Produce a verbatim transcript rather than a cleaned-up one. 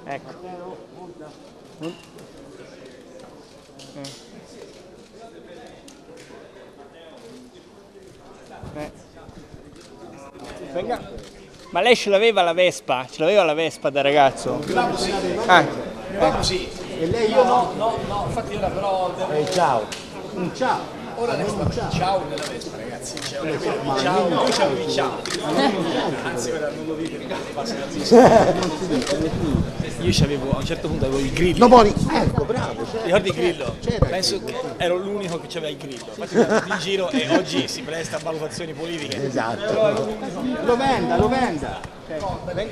Ecco. Eh. Venga. Ma lei ce l'aveva la Vespa? Ce l'aveva la Vespa da ragazzo? Mio babbo sì. Ah. Mio babbo sì. E lei io no? No, no, infatti ora però devo... Eh, ciao. Un ciao. Ora ne sto ciao. Ciao nella Vespa, ragazzi. Ciao, ciao. Io c'avevo il ciao. Anzi, ora non lo dico perché mi passa la zia. Io c'avevo, a un certo punto avevo il grillo. No, Boni, ecco, bravo. Certo, Ricordi il grillo? C'era. Penso che ero l'unico che aveva il grillo. Infatti mi in giro e oggi si presta a valutazioni politiche. Esatto. Lo venda, lo venda.